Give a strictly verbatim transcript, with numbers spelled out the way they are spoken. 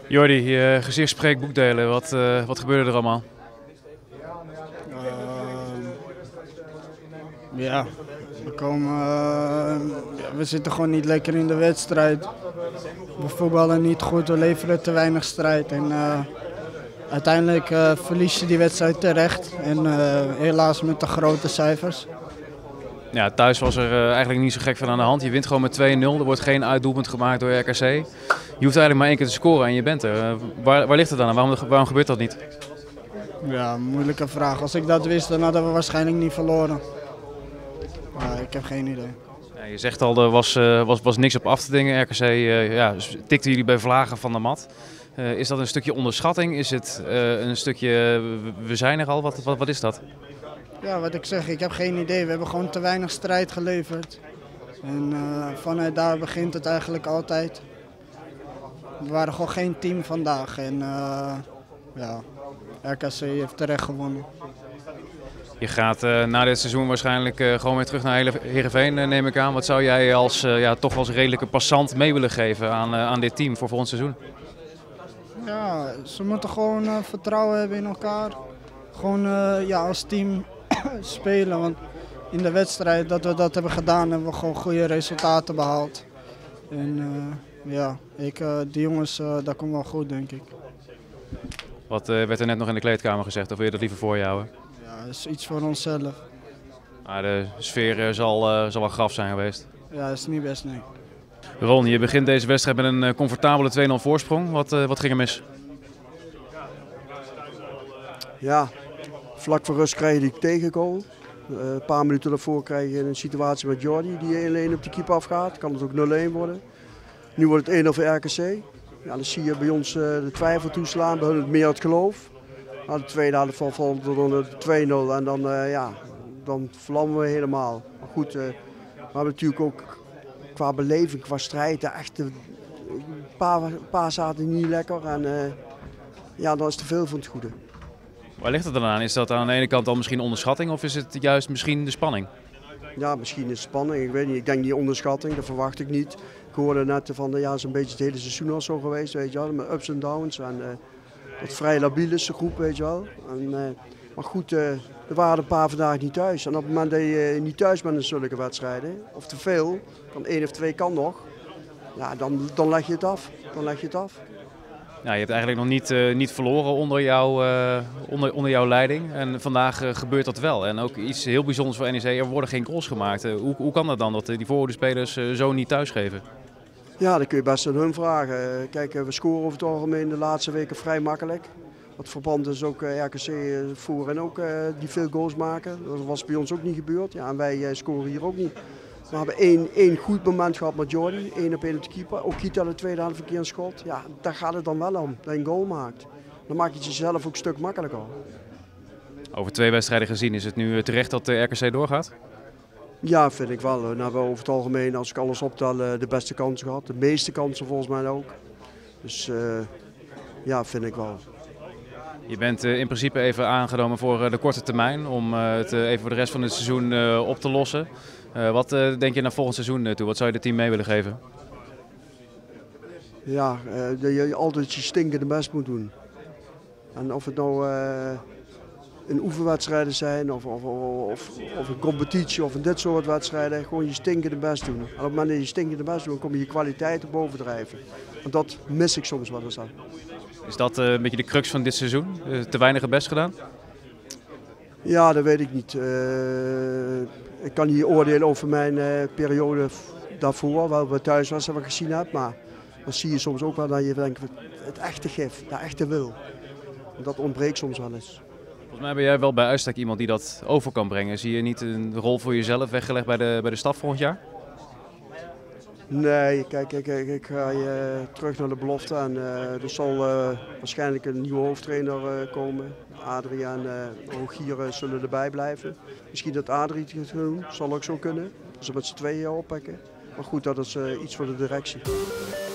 Jordi, je gezicht spreekt boekdelen. Wat, uh, wat gebeurde er allemaal? Uh, ja, we, komen, uh, ja, we zitten gewoon niet lekker in de wedstrijd. We voetballen niet goed, we leveren te weinig strijd. En, uh, uiteindelijk uh, verlies je die wedstrijd terecht. En uh, helaas met de grote cijfers. Ja, thuis was er uh, eigenlijk niet zo gek van aan de hand. Je wint gewoon met twee nul. Er wordt geen uitdoelpunt gemaakt door R K C. Je hoeft eigenlijk maar één keer te scoren en je bent er. Uh, waar, waar ligt het dan? Waarom, waarom gebeurt dat niet? Ja, moeilijke vraag. Als ik dat wist, dan hadden we waarschijnlijk niet verloren. Maar ik heb geen idee. Ja, je zegt al, er was, uh, was, was niks op af te dingen. R K C uh, ja, tikte jullie bij vlagen van de mat. Uh, is dat een stukje onderschatting? Is het uh, een stukje, uh, we zijn er al? Wat, wat, wat is dat? Ja, wat ik zeg, ik heb geen idee. We hebben gewoon te weinig strijd geleverd. En uh, vanuit daar begint het eigenlijk altijd. We waren gewoon geen team vandaag. En uh, ja, R K C heeft terecht gewonnen. Je gaat uh, na dit seizoen waarschijnlijk uh, gewoon weer terug naar Heerenveen, uh, neem ik aan. Wat zou jij als, uh, ja, toch als redelijke passant mee willen geven aan, uh, aan dit team voor volgend seizoen? Ja, ze moeten gewoon uh, vertrouwen hebben in elkaar. Gewoon uh, ja, als team spelen. Want in de wedstrijd dat we dat hebben gedaan, hebben we gewoon goede resultaten behaald. En uh, ja, ik, uh, die jongens, uh, dat komt wel goed, denk ik. Wat uh, werd er net nog in de kleedkamer gezegd? Of wil je dat liever voor je houden? Ja, dat is iets voor onszelf. Maar de sfeer uh, zal, uh, zal wel graf zijn geweest. Ja, dat is niet best, nee. Ron, je begint deze wedstrijd met een uh, comfortabele twee nul voorsprong. Wat, uh, wat ging er mis? Ja, vlak voor rust krijg je die tegengoal. Uh, een paar minuten daarvoor krijg je een situatie met Jordi die één-één op de keeper afgaat. Kan het ook nul-één worden. Nu wordt het één nul voor R K C. Ja, dan zie je bij ons uh, de twijfel toeslaan, bij hun het meer het geloof. Na de tweede helft valt er dan twee nul en dan, uh, ja, dan vlammen we helemaal. Maar goed, uh, we hebben natuurlijk ook qua beleving, qua strijd, echt een paar, paar zaten niet lekker. En uh, ja, dan is te veel van het goede. Waar ligt het dan aan? Is dat aan de ene kant dan misschien onderschatting of is het juist misschien de spanning? Ja, misschien is het spanning. Ik weet niet. Ik denk die onderschatting, dat verwacht ik niet. Ik hoorde net van, ja, zo'n beetje het hele seizoen al zo geweest, weet je wel, met ups en downs. En uh, dat vrij labiel is de groep, weet je wel. En, uh, maar goed, uh, er waren een paar vandaag niet thuis. En op het moment dat je uh, niet thuis bent in zulke wedstrijden, of te veel, dan één of twee kan nog, ja, dan, dan leg je het af. Dan leg je het af. Ja, je hebt eigenlijk nog niet, uh, niet verloren onder, jou, uh, onder, onder jouw leiding. En vandaag uh, gebeurt dat wel. En ook iets heel bijzonders voor N E C, er worden geen goals gemaakt. Uh, hoe, hoe kan dat dan, dat die voorhoede spelers uh, zo niet thuisgeven? Ja, dat kun je best aan hun vragen. Kijk, we scoren over het algemeen de laatste weken vrij makkelijk. Wat verband is ook uh, R K C voor en ook uh, die veel goals maken. Dat was bij ons ook niet gebeurd. Ja, en wij uh, scoren hier ook niet. We hebben één, één goed moment gehad met Jordi, één op één op de keeper. Ook Kita de tweede helft een keer een schot. Ja, daar gaat het dan wel om, dat je een goal maakt. Dan maak je het jezelf ook een stuk makkelijker. Over twee wedstrijden gezien, is het nu terecht dat de R K C doorgaat? Ja, vind ik wel. Nou, we hebben over het algemeen, als ik alles optel, de beste kansen gehad. De meeste kansen volgens mij ook. Dus uh, ja, vind ik wel. Je bent uh, in principe even aangenomen voor uh, de korte termijn om uh, het uh, even voor de rest van het seizoen uh, op te lossen. Uh, wat uh, denk je naar volgend seizoen uh, toe? Wat zou je het team mee willen geven? Ja, uh, dat je altijd je stinkende best moet doen. En of het nou uh, een oefenwedstrijden zijn of, of, of, of een competitie of in dit soort wedstrijden, gewoon je stinkende best doen. En op het moment dat je stinkende best doet, dan kom je je kwaliteiten bovendrijven. Want dat mis ik soms wel eens aan. Is dat uh, een beetje de crux van dit seizoen? Uh, te weinig het best gedaan? Ja, dat weet ik niet. Uh, ik kan niet oordelen over mijn uh, periode daarvoor, waar we thuis was en wat ik gezien heb. Maar dan zie je soms ook wel dat je denkt, het echte gif, de echte wil. En dat ontbreekt soms wel eens. Volgens mij ben jij wel bij uitstek iemand die dat over kan brengen. Zie je niet een rol voor jezelf weggelegd bij de, bij de staf volgend jaar? Nee, kijk, kijk, kijk ik ga uh, terug naar de belofte en uh, er zal uh, waarschijnlijk een nieuwe hoofdtrainer uh, komen. Adrie en uh, Rogier uh, zullen erbij blijven. Misschien dat Adrie het gaat doen, zal ook zo kunnen. Dat ze met z'n tweeën oppakken. Maar goed, dat is uh, iets voor de directie.